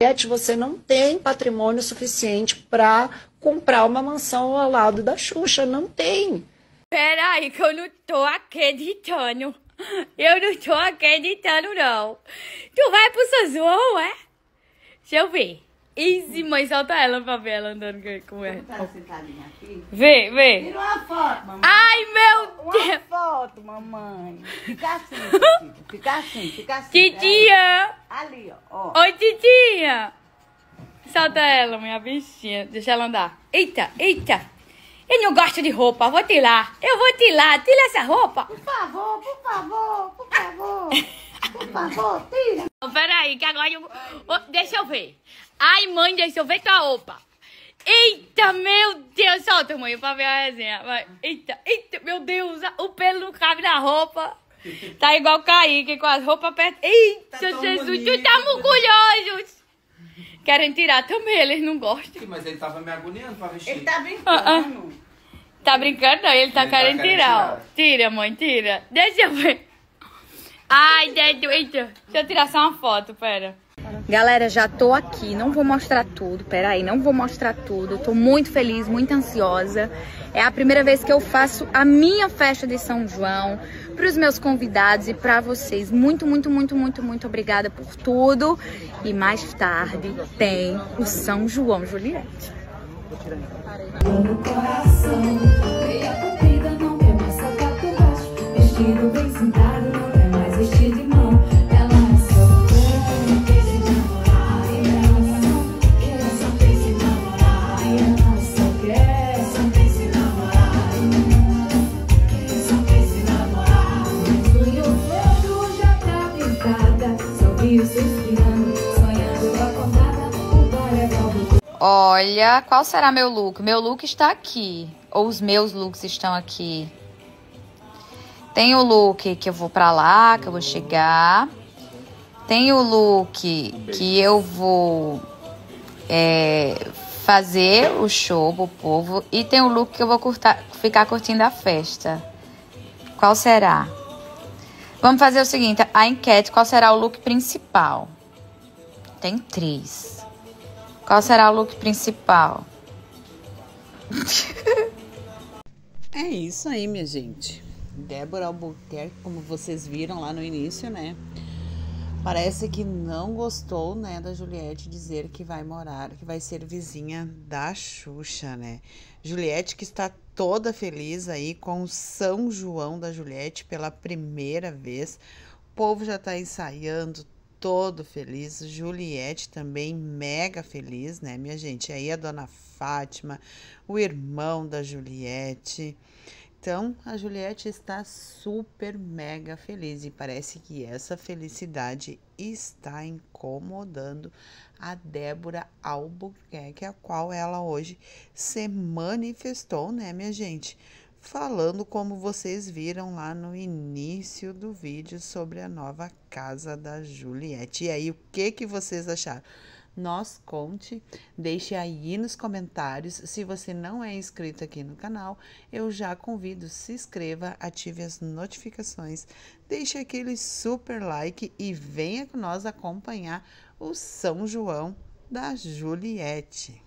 Você não tem patrimônio suficiente para comprar uma mansão ao lado da Xuxa, não tem. Peraí, que eu não tô acreditando. Eu não tô acreditando, não. Tu vai pro São João, é? Deixa eu ver. Easy, mãe, solta ela pra ver ela andando com ela. Tá sentadinha aqui? Vê, vê. Tira uma foto, mamãe. Ai, meu Deus. Uma foto, mamãe. Fica assim, Titi. Fica assim, fica assim. Titia. Ali, ó. Oi, titia. Solta ela, minha bichinha. Deixa ela andar. Eita, eita. Eu não gosto de roupa, vou tirar. Eu vou tirar. Tira essa roupa. Por favor, por favor, por favor. Por favor, tira. Peraí, que agora eu... Deixa eu ver. Ai, mãe, deixa eu ver tua roupa. Eita, meu Deus. Solta, mãe, pra ver a resenha. Vai. Eita, eita, meu Deus. O pelo não cabe na roupa. Tá igual o Kaique, com as roupas perto. Eita, tá Jesus, bonito. Tu tá orgulhoso. Querem tirar também, eles não gostam. Mas ele tava me agoniando pra vestir. Ele tá brincando. Tá brincando, não? Ele tá querendo tirar, ó. Tira, mãe, tira. Deixa eu ver. Ai, dedo, eita. Deixa eu tirar só uma foto, pera. Galera, já tô aqui, não vou mostrar tudo, peraí, não vou mostrar tudo. Tô muito feliz, muito ansiosa. É a primeira vez que eu faço a minha festa de São João pros meus convidados e pra vocês. Muito, muito, muito, muito, muito obrigada por tudo. E mais tarde tem o São João Juliette. No coração, meia comprida, não quer mais sapato baixo. Vestido bem sentado, não quer mais vestir de mão. Ela só quer se namorar. E ela só quer se namorar. E ela só quer se namorar. Só quer se namorar. E o fogo já tá pintada. Só vi os seus pirando, sonhando acordada. O bar é calvo. Olha, qual será meu look? Meu look está aqui. Ou os meus looks estão aqui. Tem o look que eu vou pra lá, que eu vou chegar. Tem o look que eu vou fazer o show pro povo. E tem o look que eu vou ficar curtindo a festa. Qual será? Vamos fazer o seguinte, a enquete, qual será o look principal? Tem 3. Qual será o look principal? É isso aí, minha gente. Débora Albuquerque, como vocês viram lá no início, né? Parece que não gostou, né, da Juliette dizer que vai morar, que vai ser vizinha da Xuxa, né? Juliette que está toda feliz aí com o São João da Juliette pela primeira vez. O povo já tá ensaiando, todo feliz. Juliette também mega feliz, né, minha gente? Aí a dona Fátima, o irmão da Juliette. Então, a Juliette está super mega feliz e parece que essa felicidade está incomodando a Débora Albuquerque, a qual ela hoje se manifestou, né, minha gente? Falando como vocês viram lá no início do vídeo sobre a nova casa da Juliette. E aí, o que vocês acharam? Nos conte, deixe aí nos comentários. Se você não é inscrito aqui no canal, eu já convido, se inscreva, ative as notificações, deixe aquele super like e venha com nós acompanhar o São João da Juliette.